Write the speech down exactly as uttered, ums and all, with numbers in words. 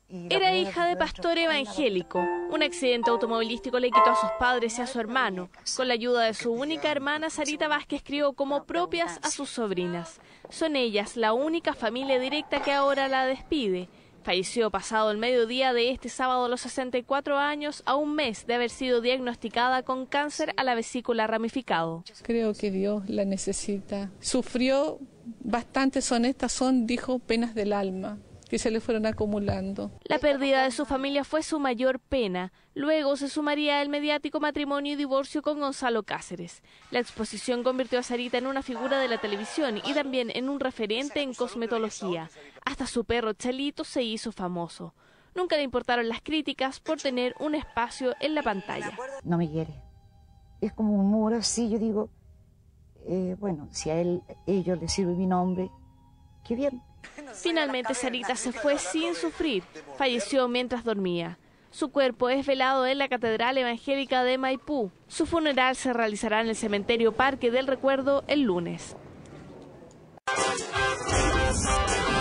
Era hija de pastor evangélico. Un accidente automovilístico le quitó a sus padres y a su hermano. Con la ayuda de su única hermana, Sarita Vázquez crió como propias a sus sobrinas. Son ellas la única familia directa que ahora la despide. Falleció pasado el mediodía de este sábado a los sesenta y cuatro años, a un mes de haber sido diagnosticada con cáncer a la vesícula ramificado. Creo que Dios la necesita. Sufrió bastante, son estas, son, dijo, penas del alma que se le fueron acumulando. La pérdida de su familia fue su mayor pena. Luego se sumaría el mediático matrimonio y divorcio con Gonzalo Cáceres. La exposición convirtió a Sarita en una figura de la televisión y también en un referente en cosmetología. Hasta su perro Chalito se hizo famoso. Nunca le importaron las críticas por tener un espacio en la pantalla. No me quiere. Es como un muro así, yo digo, eh, bueno, si a él, ellos les sirve mi nombre, qué bien. Finalmente Sarita se fue sin sufrir, falleció mientras dormía. Su cuerpo es velado en la Catedral Evangélica de Maipú. Su funeral se realizará en el cementerio Parque del Recuerdo el lunes.